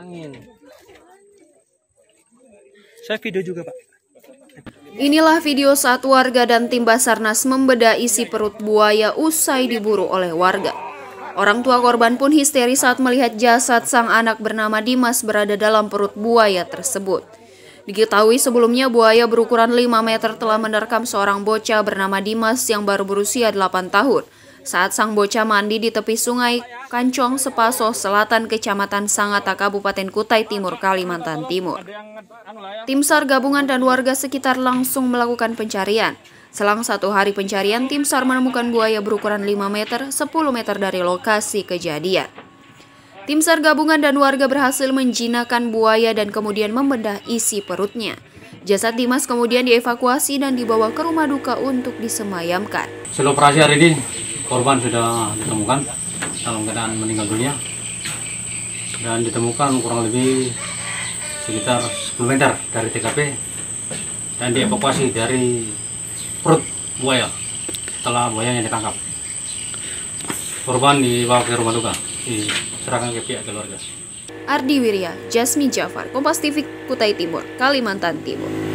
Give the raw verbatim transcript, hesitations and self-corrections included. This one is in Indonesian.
angin. Saya video juga, Pak. Inilah video saat warga dan tim Basarnas membedah isi perut buaya usai diburu oleh warga. Orang tua korban pun histeris saat melihat jasad sang anak bernama Dimas berada dalam perut buaya tersebut. Diketahui sebelumnya buaya berukuran lima meter telah menerkam seorang bocah bernama Dimas yang baru berusia delapan tahun. Saat sang bocah mandi di tepi sungai Kancong, Sepaso Selatan, Kecamatan Sangatta, Kabupaten Kutai Timur, Kalimantan Timur. Tim SAR gabungan dan warga sekitar langsung melakukan pencarian. Selang satu hari pencarian, tim SAR menemukan buaya berukuran lima meter, sepuluh meter dari lokasi kejadian. Tim SAR gabungan dan warga berhasil menjinakkan buaya dan kemudian membedah isi perutnya. Jasad Dimas kemudian dievakuasi dan dibawa ke rumah duka untuk disemayamkan. Setelah operasi hari ini, korban sudah ditemukan dalam keadaan meninggal dunia dan ditemukan kurang lebih sekitar sepuluh meter dari T K P dan dievakuasi dari perut buaya setelah buaya yang ditangkap. Korban dibawa ke rumah duka, diserahkan ke pihak keluarga. Ardi Wirya, Jasmine Jafar, Kompas T V Kutai Timur, Kalimantan Timur.